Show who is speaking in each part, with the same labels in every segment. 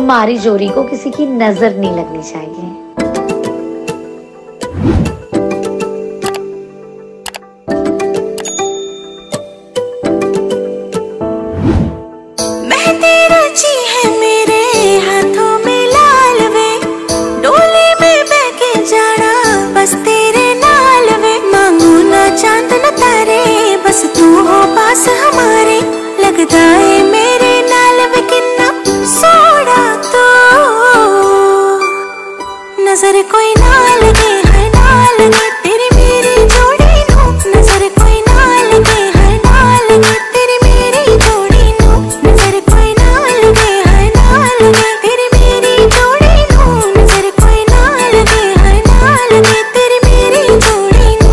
Speaker 1: हमारी जोड़ी को किसी की नजर नहीं लगनी चाहिए।
Speaker 2: मेहंदी रची है मेरे हाथों में लाल वे, डोली में बहके जाना बस तेरे नाल वे। मांगू ना चांद न तारे, बस तू हो पास हमारे। लगदा है मेरे नाल वे किन्ना सोड़ा तो, नजर कोई ना लगे है ना लगे तेरी मेरी जोड़ी नू। नजर कोई ना लगे है ना लगे तेरी मेरी जोड़ी नू। नजर कोई ना लगे है ना लगे तेरी मेरी जोड़ी नू। नजर कोई ना लगे है ना लगे तेरी मेरी जोड़ी नू।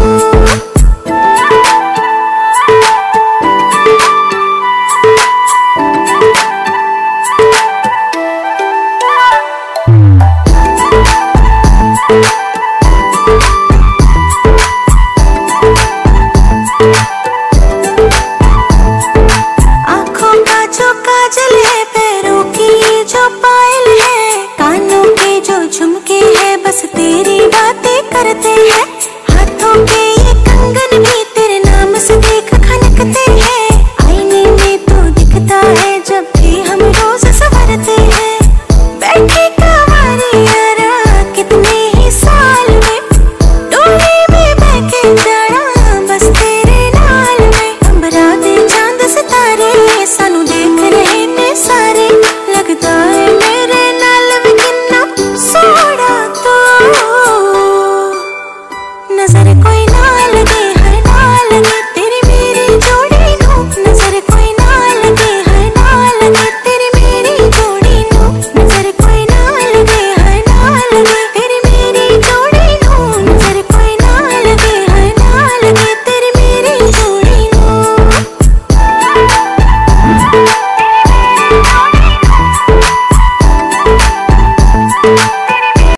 Speaker 2: आँखों का जो काजल है, पैरों की जो पायल है, कानों के जो झुमके हैं, बस तेरी बातें करते हैं। हाथों के ये कंगन भी तेरे नाम से देख खनकते हैं। आईने में तो दिखता है जब भी हम रोज संवरते हैं। बैठे कवारी यारा कितने ही साल में, डोली में बहके जाना बस तेरे नाल में। अंबरा दे चांद सितारे सानू देख रहे ने सारे। लगदा है मेरे नाल वे किन्ना सोड़ा तो, नजर कोई ना लगे है ना लगे